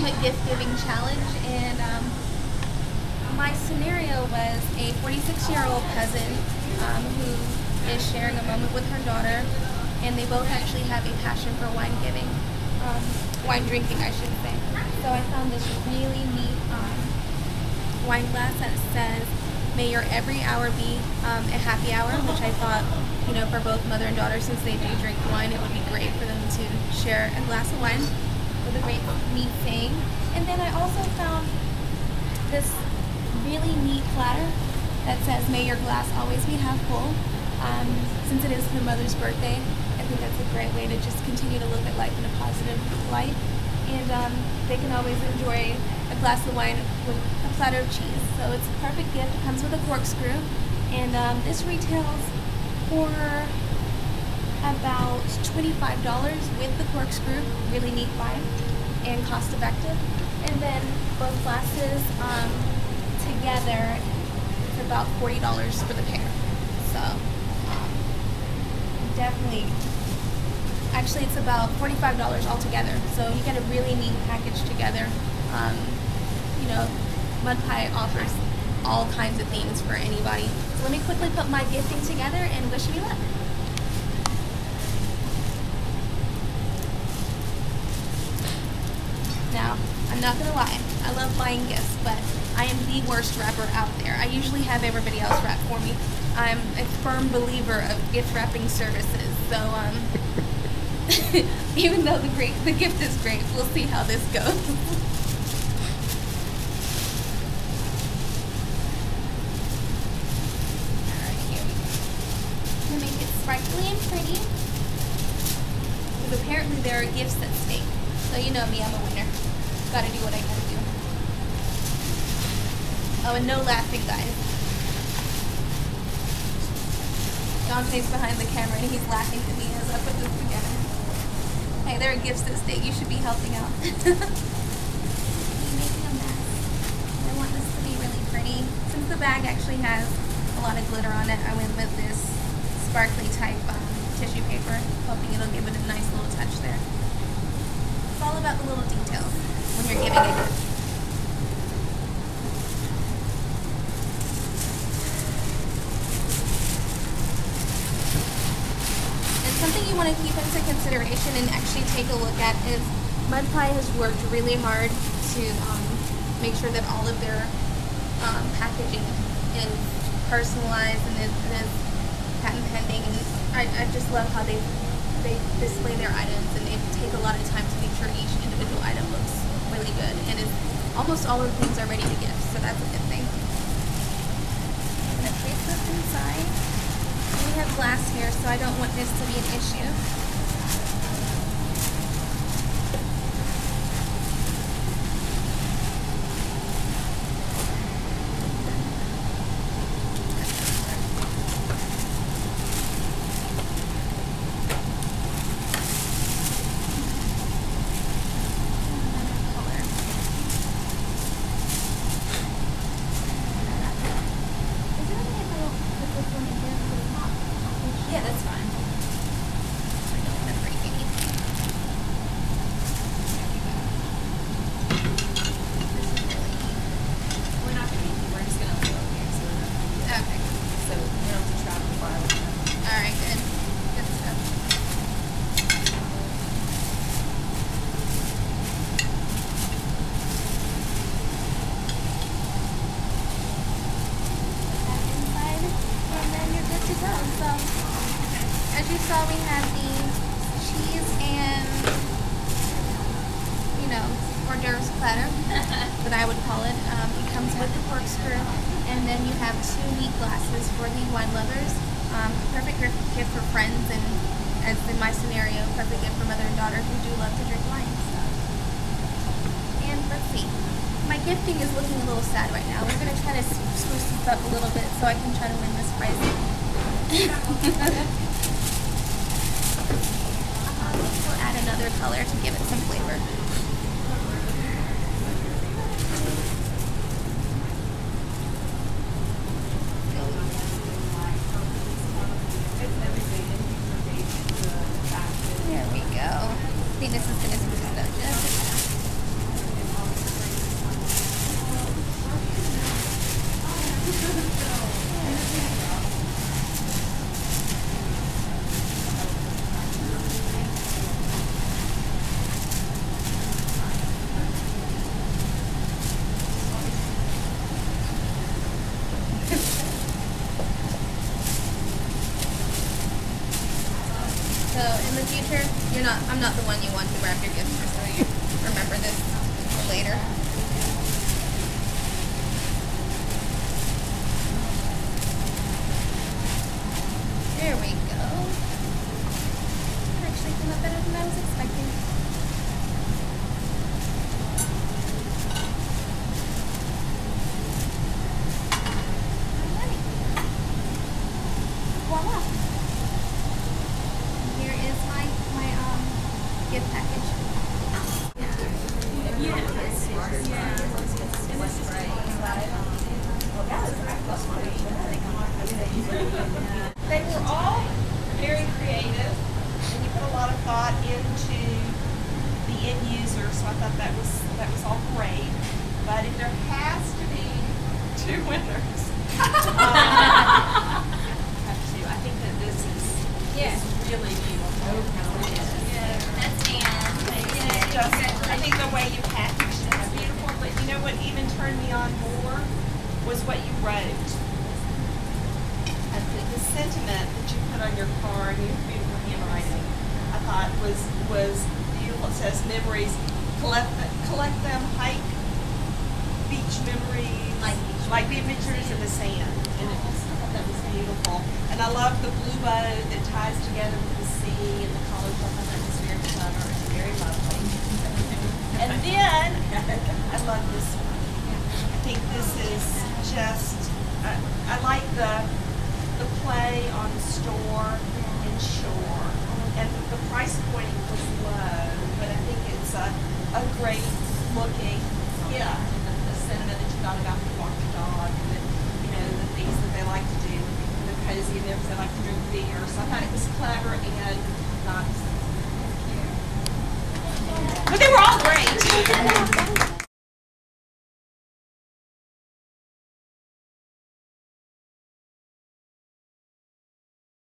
ultimate gift giving challenge, and my scenario was a 46-year-old cousin who is sharing a moment with her daughter, and they both actually have a passion for wine giving, wine drinking, I should say. So I found this really neat wine glass that says, "May your every hour be a happy hour," which I thought, you know, for both mother and daughter, since they do drink wine, it would be great for them to share a glass of wine with a great neat saying. And then I also found this really neat platter that says, "May your glass always be half full." Since it is her mother's birthday, I think that's a great way to just continue to look at life in a positive light. And they can always enjoy a glass of wine with a platter of cheese. So it's a perfect gift. It comes with a corkscrew. And this retails for about $25 with the corkscrew. Really neat wine and cost effective. And then both glasses together, it's about $40 for the pair. So definitely, actually it's about $45 altogether. So you get a really neat package together. You know, Mud Pie offers all kinds of things for anybody. So let me quickly put my gifting together and wish me luck. Now, I'm not gonna lie, I love buying gifts, but I am the worst wrapper out there. I usually have everybody else wrap for me. I'm a firm believer of gift wrapping services, so even though the gift is great, we'll see how this goes. Alright, here we go. To make it sparkly and pretty, because apparently there are gifts at stake. So you know me, I'm a winner. Gotta do what I gotta do. Oh, and no laughing, guys. Dante's behind the camera and he's laughing at me as I put this together. Hey, there are gifts at stake. You should be helping out. I'm making a mess. I want this to be really pretty. Since the bag actually has a lot of glitter on it, I went with this sparkly type tissue paper, hoping it'll give it a nice little touch there. It's all about the little details when you're giving a gift. Something you want to keep into consideration and actually take a look at is Mud Pie has worked really hard to make sure that all of their packaging is personalized and is patent pending. And I just love how they display their items, and they take a lot of time to make sure each individual item looks really good. And almost all of the things are ready to gift, so that's a good thing. I'm going to place this inside. We have glass here, so I don't want this to be an issue. Yeah, that's fine. I don't want to break anything. This is really neat. We're not going to, we're just going to leave it here. Okay. So we don't have to travel far. Alright, good. Good stuff. Put that inside, and then you're good to go. So, as you saw, we had the cheese and, you know, hors d'oeuvres platter, that I would call it. It comes with the corkscrew, and then you have 2 neat glasses for the wine lovers. Perfect gift for friends, and as in my scenario, perfect gift for mother and daughter who do love to drink wine. So. And let's see. My gifting is looking a little sad right now. We're going to try to spruce this up a little bit so I can try to win this prize. We'll add another color to give it some flavor. There we go. I think this is going to smooth it out just a I'm not the one you want to wrap your gift for, so you remember this later. There we go. That actually came out better than I was expecting. Alright. Voila. Here is my gift package. They were all very creative, and you put a lot of thought into the end user, so I thought that was all great. But if there has to be two winners, I think that this is really beautiful. That's Anne. I think the way you packaged it is beautiful, but you know what even turned me on more was what you wrote. The sentiment that you put on your card, your beautiful handwriting, I thought was beautiful. It says memories, collect them, hike, beach memories, like the adventures in the sand. And I thought that was beautiful. And I love the blue bow that ties together with the sea and the colors. I thought that was very clever and very lovely. And then I love this one. I think this is just I like the play on store and shore, and the price point was low, but I think it's a great looking gift. And the sentiment that you thought about to walk the dog, and the things that they like to do, the cozy in there, because they like to drink beer. So I thought it was clever and nice. But they were all great.